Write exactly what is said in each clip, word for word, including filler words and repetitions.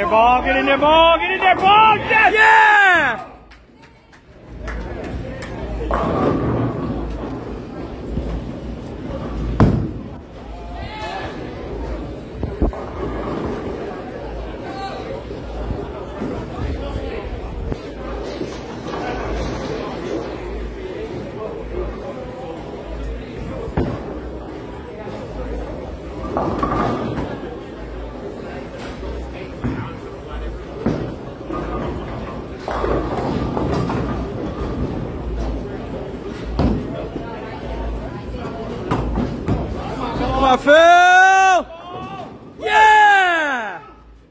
ball, get in there, ball, get in there, ball, yes! Yeah! Come on, Phil! Yeah!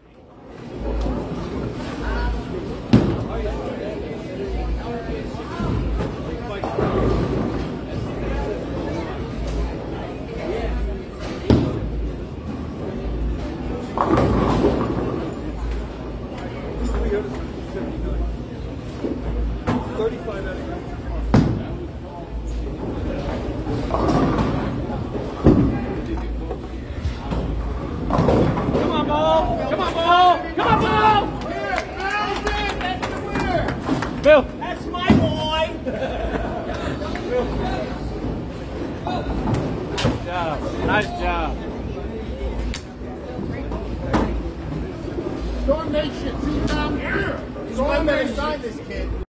thirty-five out of Come on, ball! Come on, ball! Come on, ball! Here, Phil's in, that's the winner! Phil! That's my boy! Nice job. Nice job. Storm Nation, see you down here! Storm Nation, sign this kid.